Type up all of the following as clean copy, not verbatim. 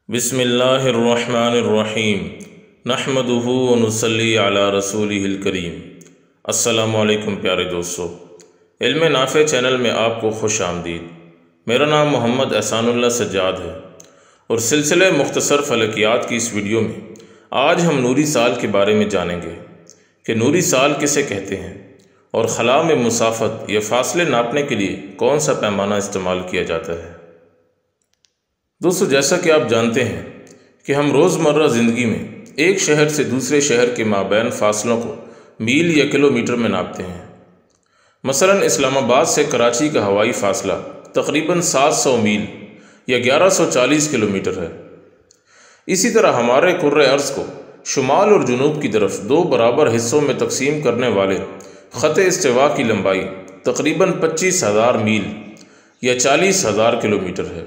بسم اللہ الرحمن الرحیم نحمدہ ونصلی علی رسولہ الکریم۔ السلام علیکم پیارے دوستو، علم نافع چینل میں آپ کو خوش آمدید۔ میرا نام محمد احسان اللہ سجاد ہے، اور سلسلہ مختصر فلکیات کی اس ویڈیو میں آج ہم نوری سال کے بارے میں جانیں گے کہ نوری سال کسے کہتے ہیں، اور خلا میں مسافت یا فاصلے ناپنے کے لیے کون سا پیمانہ استعمال کیا جاتا ہے۔ دوستو، جیسا کہ آپ جانتے ہیں کہ ہم روزمرہ زندگی میں ایک شہر سے دوسرے شہر کے مابین فاصلوں کو میل یا کلومیٹر میں ناپتے ہیں۔ مثلا اسلام آباد سے کراچی کا ہوائی فاصلہ تقریباً 700 میل یا 1140 کلومیٹر ہے۔ اسی طرح ہمارے کرۂ ارض کو شمال اور جنوب کی طرف دو برابر حصوں میں تقسیم کرنے والے خط استوا کی لمبائی تقریباً 25,000 میل یا 40,000 کلومیٹر ہے۔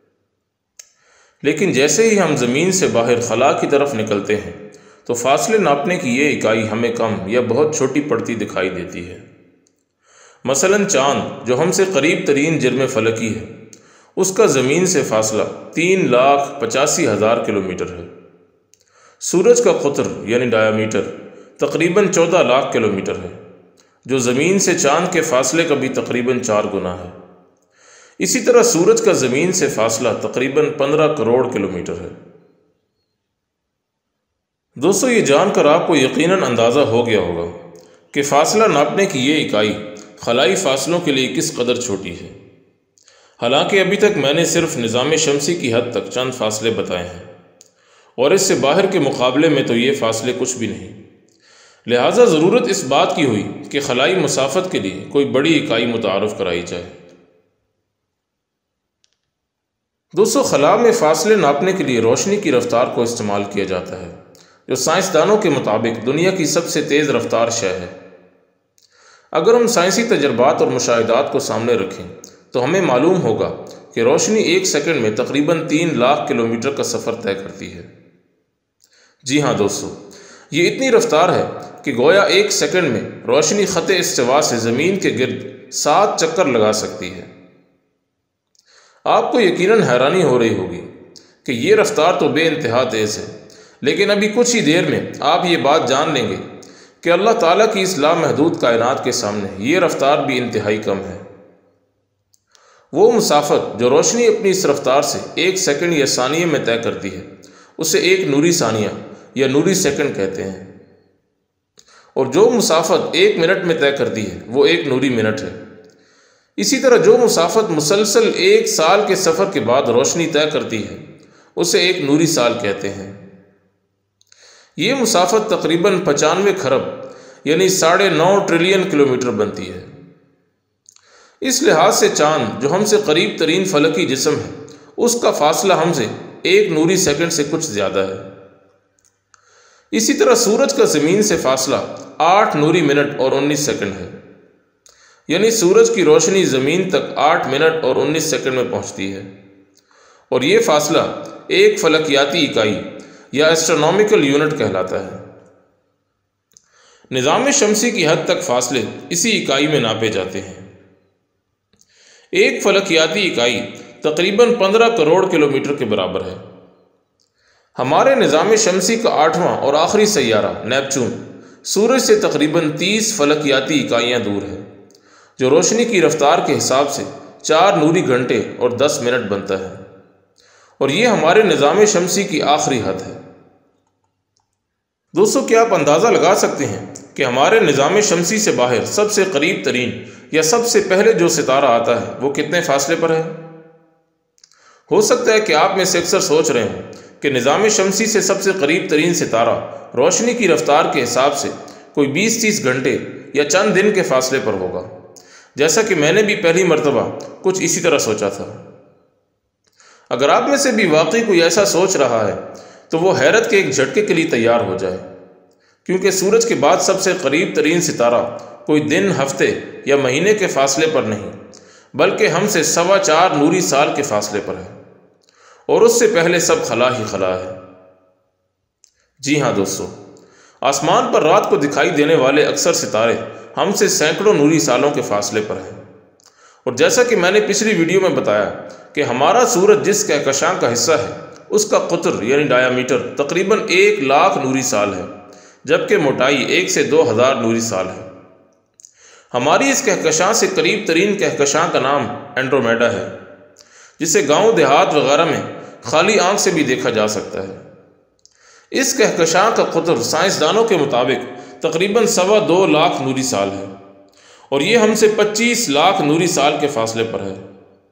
لیکن جیسے ہی ہم زمین سے باہر خلا کی طرف نکلتے ہیں تو فاصلے ناپنے کی یہ اکائی ہمیں کم یا بہت چھوٹی پڑتی دکھائی دیتی ہے۔ مثلا چاند جو ہم سے قریب ترین جرم فلکی ہے، اس کا زمین سے فاصلہ 3,85,000 کلومیٹر ہے۔ سورج کا قطر یعنی ڈایامیٹر تقریباً 14 لاکھ کلومیٹر ہے، جو زمین سے چاند کے فاصلے کا بھی تقریباً 4 گنا ہے۔ اسی طرح سورج کا زمین سے فاصلہ تقریباً 15 کروڑ کلومیٹر ہے۔ دوستو، یہ جان کر آپ کو یقیناً اندازہ ہو گیا ہوگا کہ فاصلہ ناپنے کی یہ اکائی خلائی فاصلوں کے لیے کس قدر چھوٹی ہے۔ حالانکہ ابھی تک میں نے صرف نظام شمسی کی حد تک چند فاصلے بتائے ہیں، اور اس سے باہر کے مقابلے میں تو یہ فاصلے کچھ بھی نہیں۔ لہٰذا ضرورت اس بات کی ہوئی کہ خلائی مسافت کے لیے کوئی بڑی اکائی متعارف کرائی جائے۔ دوستو، خلا میں فاصلے ناپنے کے لیے روشنی کی رفتار کو استعمال کیا جاتا ہے، جو سائنسدانوں کے مطابق دنیا کی سب سے تیز رفتار شے ہے۔ اگر ہم سائنسی تجربات اور مشاہدات کو سامنے رکھیں تو ہمیں معلوم ہوگا کہ روشنی ایک سیکنڈ میں تقریباً 3 لاکھ کلومیٹر کا سفر طے کرتی ہے۔ جی ہاں دوستو، یہ اتنی رفتار ہے کہ گویا ایک سیکنڈ میں روشنی خط استوا سے زمین کے گرد 7 چکر لگا سکتی ہے۔ آپ کو یقیناً حیرانی ہو رہی ہوگی کہ یہ رفتار تو بے انتہا تیز ہے، لیکن ابھی کچھ ہی دیر میں آپ یہ بات جان لیں گے کہ اللہ تعالیٰ کی اس لامحدود کائنات کے سامنے یہ رفتار بھی انتہائی کم ہے۔ وہ مسافت جو روشنی اپنی اس رفتار سے ایک سیکنڈ یا ثانیے میں طے کرتی ہے، اسے ایک نوری ثانیہ یا نوری سیکنڈ کہتے ہیں، اور جو مسافت ایک منٹ میں طے کرتی ہے وہ ایک نوری منٹ ہے۔ اسی طرح جو مسافت مسلسل 1 سال کے سفر کے بعد روشنی طے کرتی ہے اسے ایک نوری سال کہتے ہیں۔ یہ مسافت تقریباً 95 کھرب یعنی 9.5 ٹریلین کلومیٹر بنتی ہے۔ اس لحاظ سے چاند جو ہم سے قریب ترین فلکی جسم ہے، اس کا فاصلہ ہم سے ایک نوری سیکنڈ سے کچھ زیادہ ہے۔ اسی طرح سورج کا زمین سے فاصلہ 8 نوری منٹ اور 19 سیکنڈ ہے، یعنی سورج کی روشنی زمین تک 8 منٹ اور 19 سیکنڈ میں پہنچتی ہے، اور یہ فاصلہ ایک فلکیاتی اکائی یا ایسٹرونومیکل یونٹ کہلاتا ہے۔ نظام شمسی کی حد تک فاصلے اسی اکائی میں ناپے جاتے ہیں۔ ایک فلکیاتی اکائی تقریباً 15 کروڑ کلومیٹر کے برابر ہے۔ ہمارے نظام شمسی کا 8واں اور آخری سیارہ نیپچون سورج سے تقریباً 30 فلکیاتی اکائیاں دور ہے، جو روشنی کی رفتار کے حساب سے 4 نوری گھنٹے اور 10 منٹ بنتا ہے، اور یہ ہمارے نظام شمسی کی آخری حد ہے۔ دوستو، کیا آپ اندازہ لگا سکتے ہیں کہ ہمارے نظام شمسی سے باہر سب سے قریب ترین یا سب سے پہلے جو ستارہ آتا ہے وہ کتنے فاصلے پر ہے؟ ہو سکتا ہے کہ آپ میں سے اکثر سوچ رہے ہوں کہ نظام شمسی سے سب سے قریب ترین ستارہ روشنی کی رفتار کے حساب سے کوئی 20-30 گھنٹے یا چند دن کے فاصلے پر ہوگا، جیسا کہ میں نے بھی پہلی مرتبہ کچھ اسی طرح سوچا تھا۔ اگر آپ میں سے بھی واقعی کوئی ایسا سوچ رہا ہے تو وہ حیرت کے ایک جھٹکے کے لیے تیار ہو جائے، کیونکہ سورج کے بعد سب سے قریب ترین ستارہ کوئی دن، ہفتے یا مہینے کے فاصلے پر نہیں، بلکہ ہم سے 4.25 نوری سال کے فاصلے پر ہے، اور اس سے پہلے سب خلا ہی خلا ہے۔ جی ہاں دوستو، آسمان پر رات کو دکھائی دینے والے اکثر ستارے ہم سے سینکڑوں نوری سالوں کے فاصلے پر ہیں، اور جیسا کہ میں نے پچھلی ویڈیو میں بتایا کہ ہمارا سورج جس کہکشاں کا حصہ ہے اس کا قطر یعنی ڈایامیٹر تقریباً 1,00,000 نوری سال ہے، جبکہ موٹائی 1 سے 2,000 نوری سال ہے۔ ہماری اس کہکشاں سے قریب ترین کہکشاں کا نام اینڈرومیڈا ہے، جسے گاؤں دیہات وغیرہ میں خالی آنکھ سے بھی دیکھا جا سکتا ہے۔ اس کہکشاں کا قطر سائنسدانوں کے مطابق تقریباً 2.25 نوری سال ہے، اور یہ ہم سے 25,00,000 نوری سال کے فاصلے پر ہے۔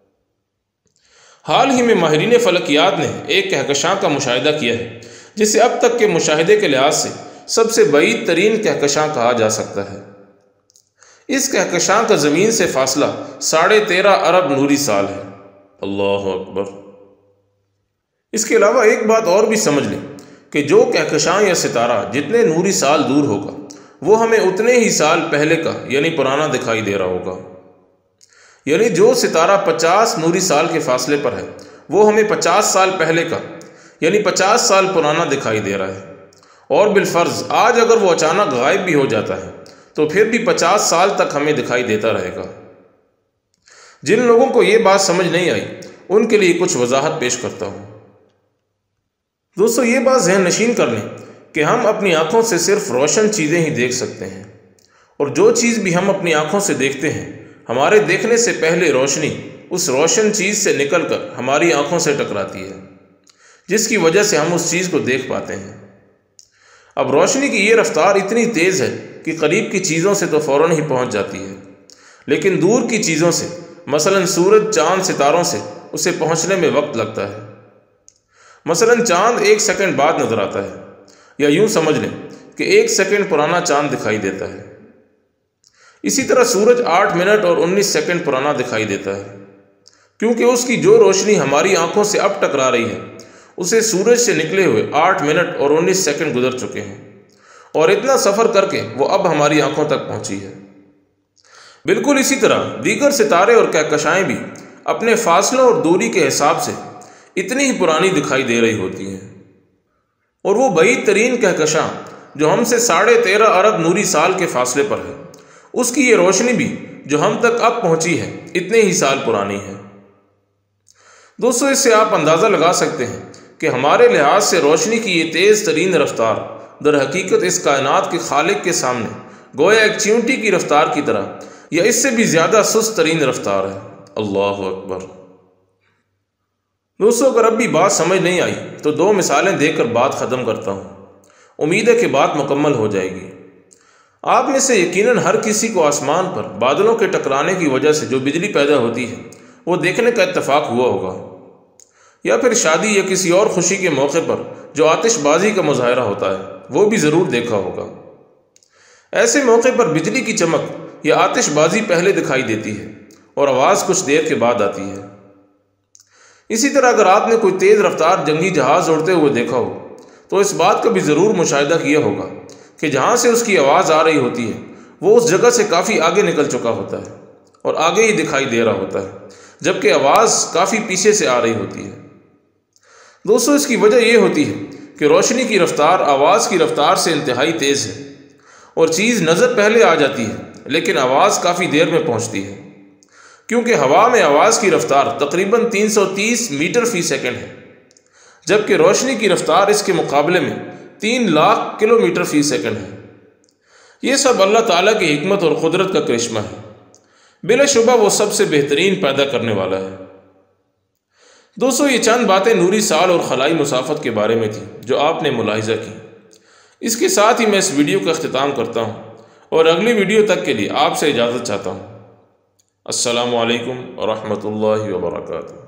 حال ہی میں ماہرین فلکیات نے ایک کہکشاں کا مشاہدہ کیا ہے جسے اب تک کے مشاہدے کے لحاظ سے سب سے بعید ترین کہکشاں کہا جا سکتا ہے۔ اس کہکشاں کا زمین سے فاصلہ 13.5 ارب نوری سال ہے۔ اللہ اکبر! اس کے علاوہ ایک بات اور بھی سمجھ لیں کہ جو کہکشاں یا ستارہ جتنے نوری سال دور ہوگا وہ ہمیں اتنے ہی سال پہلے کا یعنی پرانا دکھائی دے رہا ہوگا۔ یعنی جو ستارہ 50 نوری سال کے فاصلے پر ہے وہ ہمیں 50 سال پہلے کا یعنی 50 سال پرانا دکھائی دے رہا ہے، اور بالفرض آج اگر وہ اچانک غائب بھی ہو جاتا ہے تو پھر بھی 50 سال تک ہمیں دکھائی دیتا رہے گا۔ جن لوگوں کو یہ بات سمجھ نہیں آئی ان کے لیے کچھ وضاحت پیش کرتا ہوں۔ دوستو، یہ بات ذہن نشین کر لیں کہ ہم اپنی آنکھوں سے صرف روشن چیزیں ہی دیکھ سکتے ہیں، اور جو چیز بھی ہم اپنی آنکھوں سے دیکھتے ہیں ہمارے دیکھنے سے پہلے روشنی اس روشن چیز سے نکل کر ہماری آنکھوں سے ٹکراتی ہے، جس کی وجہ سے ہم اس چیز کو دیکھ پاتے ہیں۔ اب روشنی کی یہ رفتار اتنی تیز ہے کہ قریب کی چیزوں سے تو فوراً ہی پہنچ جاتی ہے، لیکن دور کی چیزوں سے مثلاً سورج، چاند، ستاروں سے اسے پہنچنے میں وقت لگتا ہے۔ مثلاً چاند 1 سیکنڈ بعد نظر آتا ہے، یا یوں سمجھ لیں کہ 1 سیکنڈ پرانا چاند دکھائی دیتا ہے۔ اسی طرح سورج 8 منٹ اور 19 سیکنڈ پرانا دکھائی دیتا ہے، کیونکہ اس کی جو روشنی ہماری آنکھوں سے اب ٹکرا رہی ہے اسے سورج سے نکلے ہوئے 8 منٹ اور 19 سیکنڈ گزر چکے ہیں، اور اتنا سفر کر کے وہ اب ہماری آنکھوں تک پہنچی ہے۔ بالکل اسی طرح دیگر ستارے اور کہکشائیں بھی اپنے فاصلوں اور دوری کے حساب سے اتنی ہی پرانی دکھائی دے رہی ہوتی ہیں، اور وہ بعید ترین کہکشاں جو ہم سے 13.5 ارب نوری سال کے فاصلے پر ہے، اس کی یہ روشنی بھی جو ہم تک اب پہنچی ہے اتنے ہی سال پرانی ہے۔ دوستو، اس سے آپ اندازہ لگا سکتے ہیں کہ ہمارے لحاظ سے روشنی کی یہ تیز ترین رفتار در حقیقت اس کائنات کے خالق کے سامنے گویا ایک چیونٹی کی رفتار کی طرح یا اس سے بھی زیادہ سست ترین رفتار ہے۔ اللہ اکبر! دوستو، اگر اب بھی بات سمجھ نہیں آئی تو 2 مثالیں دے کر بات ختم کرتا ہوں۔ امید ہے کہ بات مکمل ہو جائے گی۔ آپ میں سے یقیناً ہر کسی کو آسمان پر بادلوں کے ٹکرانے کی وجہ سے جو بجلی پیدا ہوتی ہے وہ دیکھنے کا اتفاق ہوا ہوگا، یا پھر شادی یا کسی اور خوشی کے موقع پر جو آتش بازی کا مظاہرہ ہوتا ہے وہ بھی ضرور دیکھا ہوگا۔ ایسے موقع پر بجلی کی چمک یا آتش بازی پہلے دکھائی دیتی ہے اور آواز کچھ دیر کے بعد آتی ہے۔ اسی طرح اگر آپ نے کوئی تیز رفتار جنگی جہاز اڑتے ہوئے دیکھا ہو تو اس بات کا بھی ضرور مشاہدہ کیا ہوگا کہ جہاں سے اس کی آواز آ رہی ہوتی ہے وہ اس جگہ سے کافی آگے نکل چکا ہوتا ہے اور آگے ہی دکھائی دے رہا ہوتا ہے، جبکہ آواز کافی پیچھے سے آ رہی ہوتی ہے۔ دوستو، اس کی وجہ یہ ہوتی ہے کہ روشنی کی رفتار آواز کی رفتار سے انتہائی تیز ہے، اور چیز نظر پہلے آ جاتی ہے لیکن آواز کافی دیر میں پہنچتی ہے، کیونکہ ہوا میں آواز کی رفتار تقریباً 330 میٹر فی سیکنڈ ہے، جبکہ روشنی کی رفتار اس کے مقابلے میں 3 لاکھ کلومیٹر فی سیکنڈ ہے۔ یہ سب اللہ تعالیٰ کی حکمت اور قدرت کا کرشمہ ہے۔ بلا شبہ وہ سب سے بہترین پیدا کرنے والا ہے۔ دوستو، یہ چند باتیں نوری سال اور خلائی مسافت کے بارے میں تھیں جو آپ نے ملاحظہ کی۔ اس کے ساتھ ہی میں اس ویڈیو کا اختتام کرتا ہوں اور اگلی ویڈیو تک کے لیے آپ سے اجازت چاہتا ہوں۔ السلام علیکم ورحمۃ اللہ وبرکاتہ۔